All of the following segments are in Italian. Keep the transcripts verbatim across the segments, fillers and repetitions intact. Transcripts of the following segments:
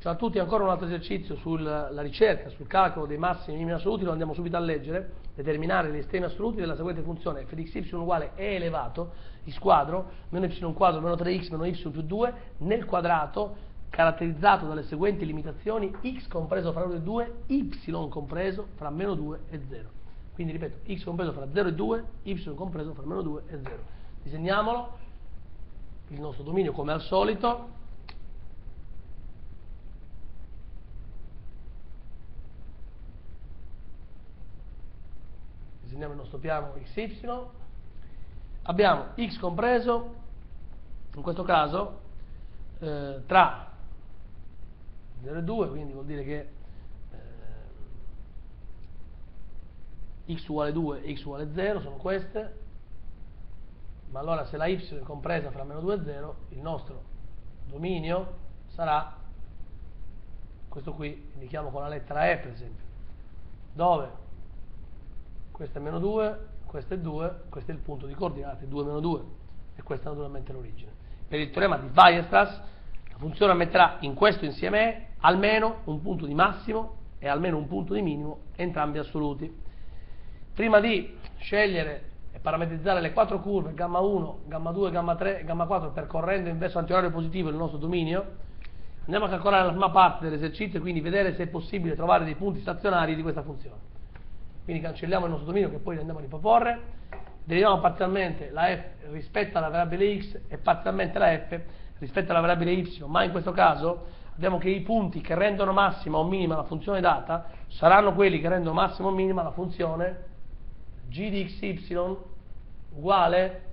Ciao a tutti, ancora un altro esercizio sulla ricerca, sul calcolo dei massimi e minimi assoluti, lo andiamo subito a leggere. Determinare gli estremi assoluti della seguente funzione: f di xy uguale e elevato, x quadro, meno y quadro, meno tre x, meno y più due, nel quadrato, caratterizzato dalle seguenti limitazioni: x compreso fra uno e due, y compreso fra meno due e zero. Quindi ripeto, x compreso fra zero e due, y compreso fra meno due e zero. Disegniamolo, il nostro dominio come al solito. Disegniamo il nostro piano xy, abbiamo x compreso, in questo caso, eh, tra zero e due, quindi vuol dire che eh, x uguale due e x uguale zero, sono queste, ma allora se la y è compresa fra meno due e zero, il nostro dominio sarà questo qui, indichiamo con la lettera E per esempio, dove questo è meno due, questo è due, questo è il punto di coordinate due meno due, e questa è naturalmente l'origine. Per il teorema di Weierstrass, la funzione ammetterà in questo insieme E almeno un punto di massimo e almeno un punto di minimo, entrambi assoluti. Prima di scegliere e parametrizzare le quattro curve gamma uno, gamma due, gamma tre e gamma quattro percorrendo in verso antiorario positivo il nostro dominio, andiamo a calcolare la prima parte dell'esercizio e quindi vedere se è possibile trovare dei punti stazionari di questa funzione. Quindi cancelliamo il nostro dominio che poi andiamo a riproporre, deriviamo parzialmente la f rispetto alla variabile x e parzialmente la f rispetto alla variabile y, ma in questo caso abbiamo che i punti che rendono massima o minima la funzione data saranno quelli che rendono massima o minima la funzione g di xy uguale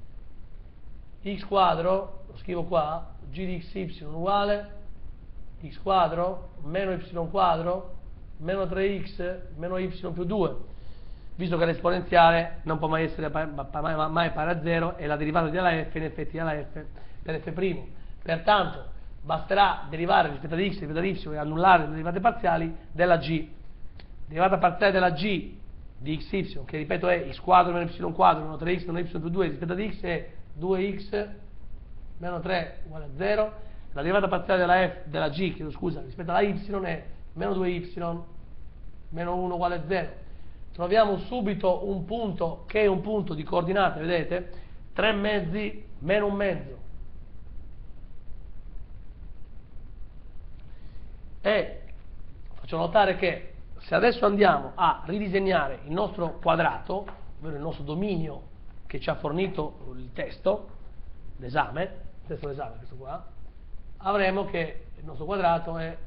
x quadro, lo scrivo qua, g di xy uguale x quadro meno y quadro meno tre x meno y più due, visto che l'esponenziale non può mai essere mai, mai pari a zero e la derivata della f in effetti è la f per f'. Pertanto basterà derivare rispetto ad x rispetto ad y e annullare le derivate parziali della g. Derivata parziale della g di xy, che ripeto è x quadro meno y quadro meno tre x meno y più due rispetto ad x, è due x meno tre uguale a zero. La derivata parziale della f della g, chiedo scusa, rispetto alla y è meno due y meno uno uguale a zero. Troviamo subito un punto che è un punto di coordinate, vedete? tre mezzi meno un mezzo. E faccio notare che se adesso andiamo a ridisegnare il nostro quadrato, ovvero il nostro dominio che ci ha fornito il testo d'esame, il testo d'esame questo qua, avremo che il nostro quadrato è,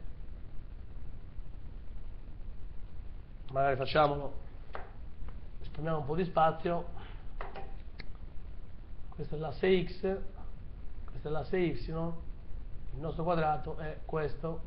magari facciamolo, risparmiamo un po' di spazio, questo è l'asse x, questo è l'asse y, il nostro quadrato è questo,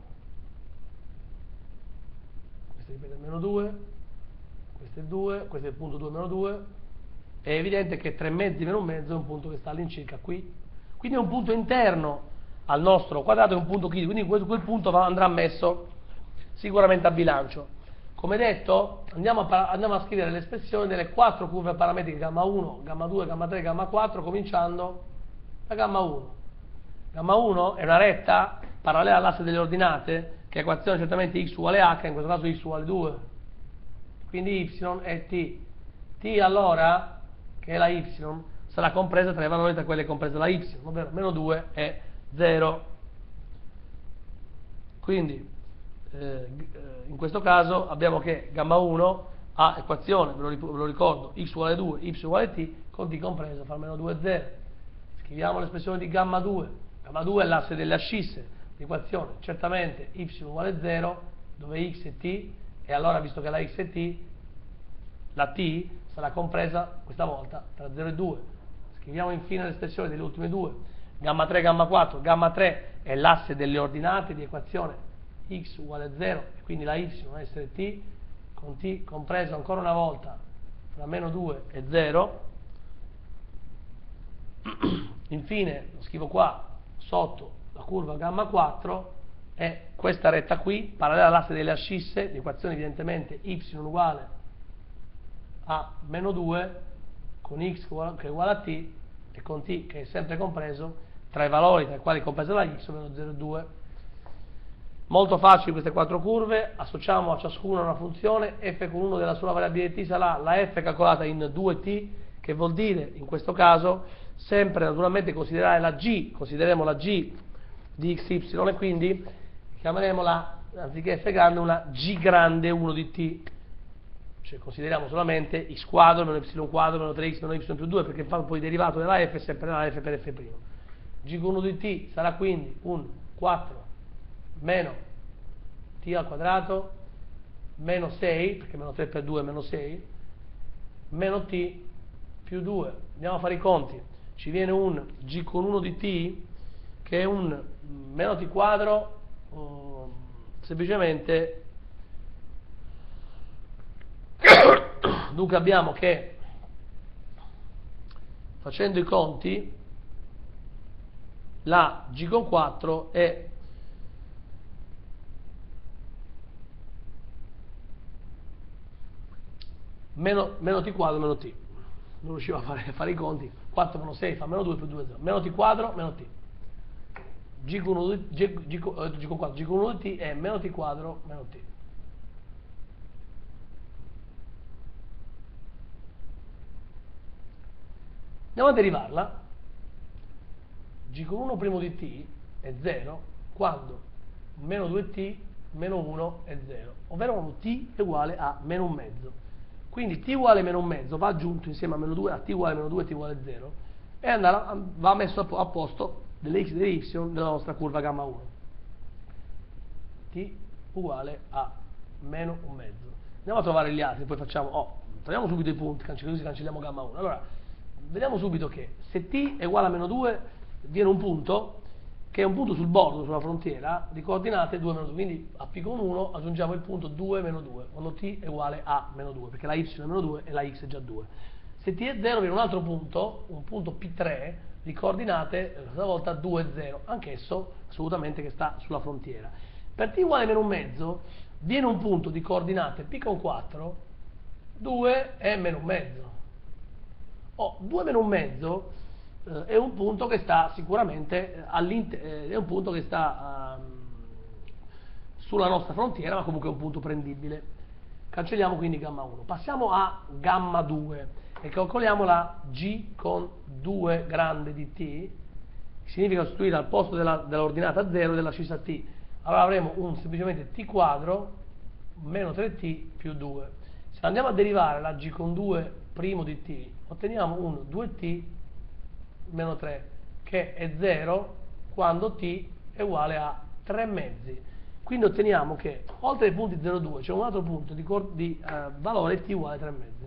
questo ripeto è meno due, questo è due, questo è il punto due meno due, è evidente che tre mezzi meno un mezzo è un punto che sta all'incirca qui, quindi è un punto interno al nostro quadrato, è un punto critico, quindi quel, quel punto va, andrà messo sicuramente a bilancio. Come detto, andiamo a, andiamo a scrivere l'espressione delle quattro curve parametriche gamma uno, gamma due, gamma tre, gamma quattro, cominciando da gamma uno. Gamma uno è una retta parallela all'asse delle ordinate che equaziona certamente x uguale h, in questo caso x uguale due, quindi y è t. T allora, che è la y, sarà compresa tra i valori tra quelle comprese la y, ovvero meno due e zero. Quindi eh, in questo caso abbiamo che gamma uno ha equazione, ve lo, ve lo ricordo, x uguale due, y uguale t, con t compreso fra meno due e zero. Scriviamo l'espressione di gamma due. Gamma due è l'asse delle ascisse, l'equazione certamente y uguale zero, dove x è t, e allora visto che la x è t, la t sarà compresa questa volta tra zero e due. Scriviamo infine l'espressione delle ultime due. Gamma tre, gamma quattro, gamma tre è l'asse delle ordinate di equazione x uguale a zero, e quindi la y deve essere t, con t compreso ancora una volta fra meno due e zero. Infine, lo scrivo qua, sotto la curva gamma quattro, è questa retta qui, parallela all'asse delle ascisse, l'equazione evidentemente y uguale a meno due, con x che è uguale a t, e con t che è sempre compreso tra i valori tra i quali è compresa la y, ovvero zero e due. Molto facili queste quattro curve, associamo a ciascuna una funzione, f con uno della sola variabile t sarà la f calcolata in due t, che vuol dire, in questo caso, sempre naturalmente considerare la g, consideriamo la g di xy e quindi chiameremo la, anziché f grande, una g grande uno di t, cioè consideriamo solamente x quadro meno y quadro meno tre x meno y più due, perché fa poi derivato della f sempre la f per f'. G con uno di t sarà quindi un quattro meno t al quadrato meno sei, perché meno tre per due è meno sei, meno t più due. Andiamo a fare i conti, ci viene un g con uno di t che è un meno t quadro, um, semplicemente dunque abbiamo che, facendo i conti, la g con quattro è meno, meno t quadro meno t, non riuscivo a fare, a fare i conti, quattro meno sei fa meno due più due, zero, meno t quadro meno t, g con uno di, g, g, g con quattro, g con uno di t è meno t quadro meno t. Andiamo a derivarla. G con uno primo di t è zero quando meno due t meno uno è zero, ovvero quando t è uguale a meno un mezzo. Quindi t uguale a meno un mezzo va aggiunto insieme a meno due, a t uguale a meno due, t uguale a zero, e andrà, va messo a posto delle x e delle y della nostra curva gamma uno. T uguale a meno un mezzo. Andiamo a trovare gli altri, poi facciamo, oh, troviamo subito i punti, così cancelliamo gamma uno. Allora, vediamo subito che se t è uguale a meno due, viene un punto che è un punto sul bordo, sulla frontiera, di coordinate due meno due, quindi a p con uno aggiungiamo il punto due meno due, quando t è uguale a meno due, perché la y è meno due e la x è già due. Se t è zero viene un altro punto, un punto p tre, di coordinate, questa volta due, zero, anch'esso assolutamente che sta sulla frontiera. Per t uguale a meno un mezzo, viene un punto di coordinate p con quattro, due e meno un mezzo. Oh, due meno un mezzo eh, è un punto che sta sicuramente eh, è un punto che sta um, sulla nostra frontiera, ma comunque è un punto prendibile. Cancelliamo quindi gamma uno. Passiamo a gamma due e calcoliamo la g con due grande di t, che significa sostituire al posto della, dell'ordinata zero della scissa t. Allora avremo un semplicemente t quadro meno tre t più due. Se andiamo a derivare la g con due primo di t, otteniamo un due t meno tre, che è zero quando t è uguale a tre mezzi. Quindi otteniamo che oltre ai punti zero due c'è un altro punto di, di uh, valore t uguale a tre mezzi.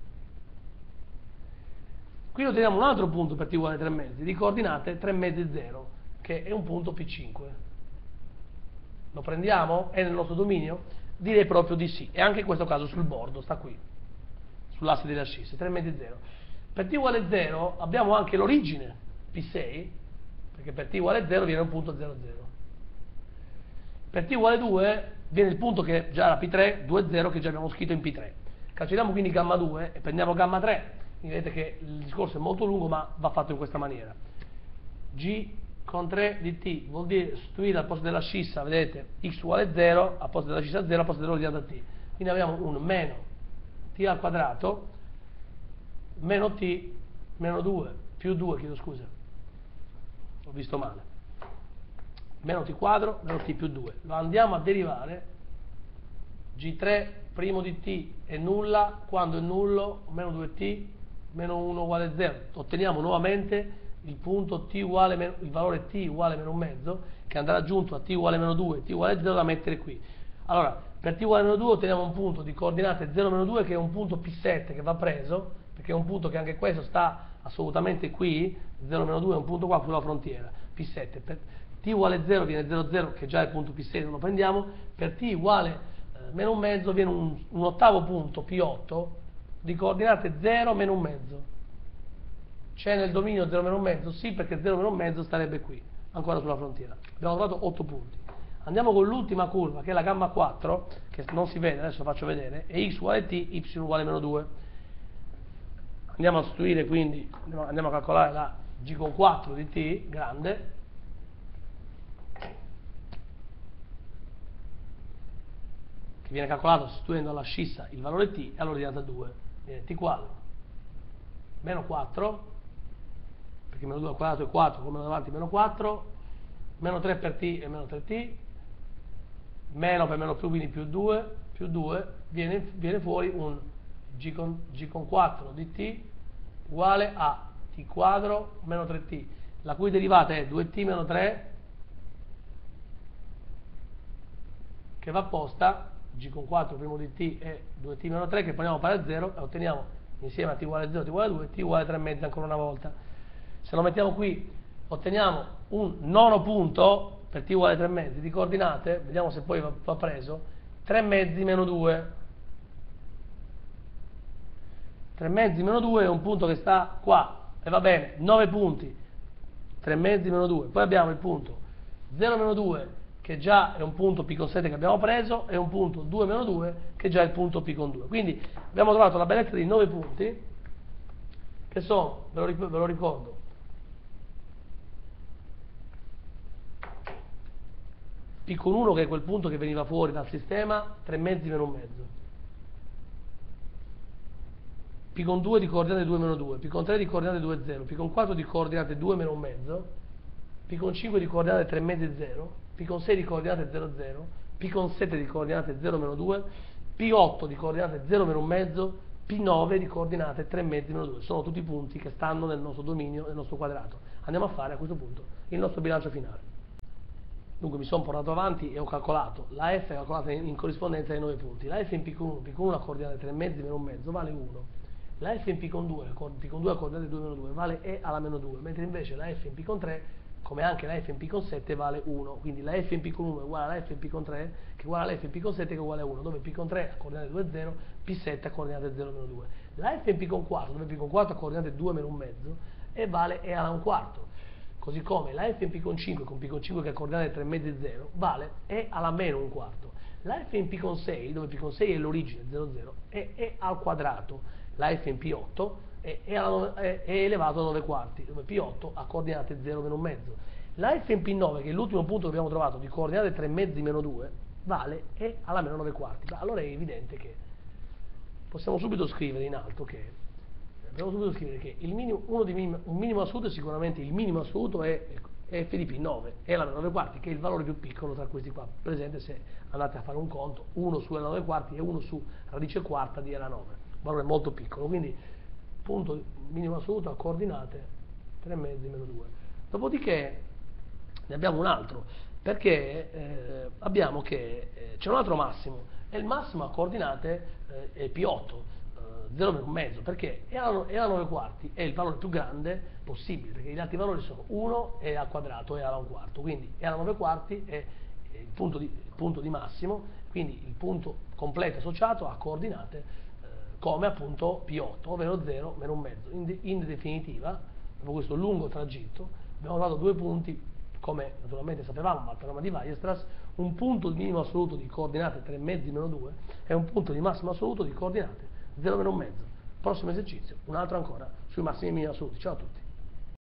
Quindi otteniamo un altro punto per t uguale a tre mezzi di coordinate tre mezzi zero, che è un punto p cinque. Lo prendiamo? È nel nostro dominio? Direi proprio di sì, e anche in questo caso sul bordo, sta qui, sull'asse delle ascisse, tre mezzi zero. Per t uguale a zero abbiamo anche l'origine p sei, perché per t uguale a zero viene un punto zero zero. Per t uguale a due viene il punto che già era p tre, due zero, che già abbiamo scritto in p tre. Cancelliamo quindi gamma due e prendiamo gamma tre. Quindi vedete che il discorso è molto lungo, ma va fatto in questa maniera. G con tre di t vuol dire sostituire al posto della scissa, vedete, x uguale a zero, al posto della scissa zero, al posto dell'ordinata t. Quindi abbiamo un meno t al quadrato meno t meno due più due, chiedo scusa, ho visto male, meno t quadro meno t più due. Lo andiamo a derivare, g tre primo di t è nulla quando è nullo, meno due t meno uno uguale a zero. Otteniamo nuovamente il punto t uguale meno, il valore t uguale meno un mezzo, che andrà aggiunto a t uguale meno due, t uguale a zero, da mettere qui. Allora, per t uguale a meno due otteniamo un punto di coordinate zero meno due, che è un punto p sette che va preso, perché è un punto che anche questo sta assolutamente qui, zero meno due è un punto qua sulla frontiera, p sette. Per t uguale a zero viene zero zero, che già è il punto p sei, non lo prendiamo. Per t uguale eh, meno un mezzo viene un, un ottavo punto p otto di coordinate zero meno un mezzo. C'è nel dominio zero meno un mezzo? Sì, perché zero meno un mezzo starebbe qui, ancora sulla frontiera. Abbiamo trovato otto punti. Andiamo con l'ultima curva, che è la gamma quattro, che non si vede, adesso faccio vedere, è x uguale a t, y uguale a meno due. Andiamo a sostituire quindi, andiamo a calcolare la g con quattro di t grande, che viene calcolato sostituendo alla scissa il valore t, e all'ordinata due viene t quadro meno quattro, perché meno due al quadrato è quattro, come davanti meno quattro, meno tre per t è meno tre t, meno per meno più, quindi più due, più due, viene, viene fuori un g con, g con quattro di t uguale a t quadro meno tre t, la cui derivata è due t meno tre, che va posta, g con quattro primo di t è due t meno tre, che poniamo pari a zero e otteniamo insieme a t uguale a zero, t uguale a due, t uguale a tre e mezzo ancora una volta. Se lo mettiamo qui otteniamo un nono punto per t uguale a tre e mezzo di coordinate, vediamo se poi va, va preso, tre mezzi meno due. tre mezzi meno due è un punto che sta qua, e va bene, nove punti, tre mezzi meno due, poi abbiamo il punto zero meno due, che già è un punto p con sette che abbiamo preso, e un punto due meno due, che già è il punto p con due. Quindi abbiamo trovato la bellezza di nove punti, che sono, ve lo, ve lo ricordo, p con uno, che è quel punto che veniva fuori dal sistema, tre mezzi meno un mezzo. P con due di coordinate due meno due, P con tre di coordinate due, zero, P con quattro di coordinate due meno un mezzo, P con cinque di coordinate tre mezzi, zero, P con sei di coordinate zero, zero, P con sette di coordinate zero meno due, P otto di coordinate zero meno un mezzo, P nove di coordinate tre mezzi meno due. Sono tutti i punti che stanno nel nostro dominio, nel nostro quadrato. Andiamo a fare a questo punto il nostro bilancio finale. Dunque mi sono portato avanti e ho calcolato la f è calcolata in, in corrispondenza ai nove punti. La f in P con uno, P con uno a coordinate tre mezzi meno un mezzo vale uno. La f in P con due, P con due a coordinate due meno due vale e alla meno due, mentre invece la f in P con tre, come anche la f in P con sette, vale uno. Quindi la f in P con uno è uguale alla f in P con tre, che è uguale alla f in P con sette, che è uguale a uno, dove P con tre a coordinate due, zero, P sette a coordinate zero meno due. La f in P con quattro, dove P con quattro a coordinate due meno un mezzo, e vale e alla un quarto. Così come la f in P con cinque, con P con cinque che a coordinate tre mezzi, zero, vale e alla meno un quarto. La f in P con sei, dove P con sei è l'origine, zero, zero, è e al quadrato. La f in P otto è, è, alla, è, è elevato a nove quarti, dove P otto ha coordinate zero meno un mezzo. La f in P nove, che è l'ultimo punto che abbiamo trovato, di coordinate tre mezzi meno due, vale e alla meno nove quarti. Allora è evidente che possiamo subito scrivere in alto che dobbiamo subito scrivere che il minimo, uno di minimo, un minimo assoluto è sicuramente il minimo assoluto è f di P nove, e alla nove quarti, che è il valore più piccolo tra questi qua. Presente, se andate a fare un conto, uno su L nove quarti e uno su radice quarta di L nove, un valore molto piccolo. Quindi punto minimo assoluto a coordinate tre mezzi meno due. Dopodiché ne abbiamo un altro, perché eh, abbiamo che eh, c'è un altro massimo, e il massimo a coordinate eh, è P otto, zero meno un mezzo, perché e alla nove quarti è il valore più grande possibile, perché gli altri valori sono uno e al quadrato e alla un quarto, quindi e alla nove quarti è il punto di, il punto di massimo, quindi il punto completo associato a coordinate eh, come appunto P otto, ovvero zero meno un mezzo. In, de, in definitiva, dopo questo lungo tragitto, abbiamo trovato due punti, come naturalmente sapevamo, ma il teorema di Weierstrass, un punto di minimo assoluto di coordinate tre mezzi meno due e un punto di massimo assoluto di coordinate zero meno un mezzo. Prossimo esercizio, un altro ancora sui massimi e minimi assoluti. Ciao a tutti.